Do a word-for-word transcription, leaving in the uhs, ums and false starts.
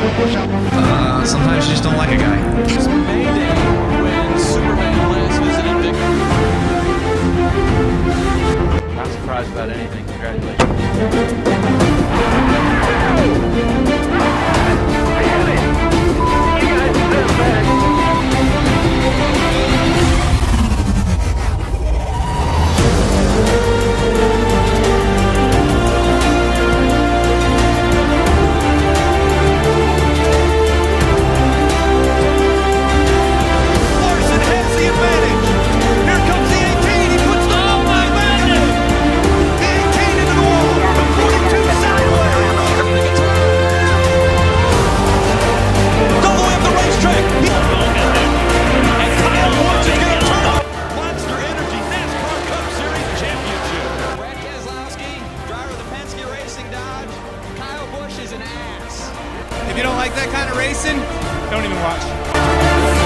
Uh, sometimes you just don't like a guy. It's Mayday when Superman last visited Victor. Not surprised about anything. Congratulations. If you don't like that kind of racing, don't even watch.